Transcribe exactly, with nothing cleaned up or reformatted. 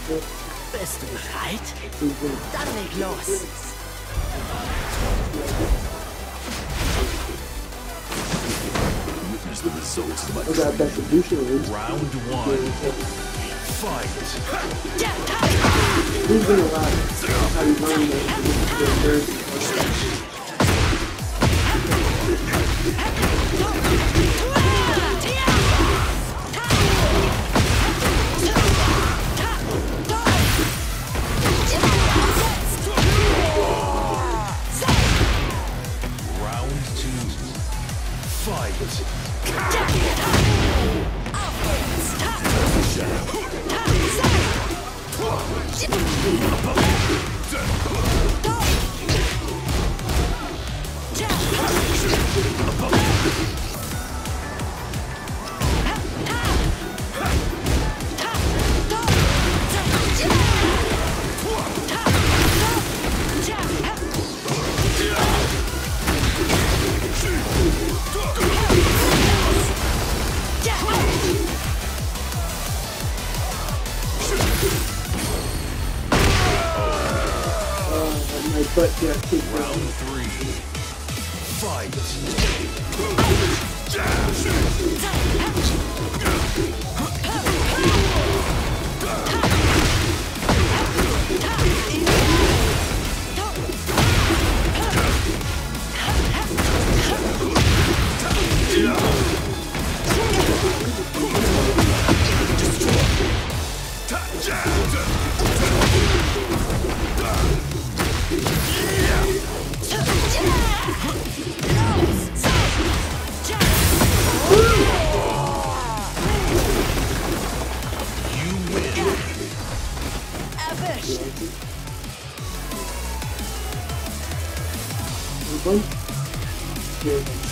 Bist du bereit? Dann leg los. Witness the results of my Oh, that distribution is. round one. Fight. There's been a lot. How you learn that. Round two. Fight. But yeah, keep Round three. Fight. One.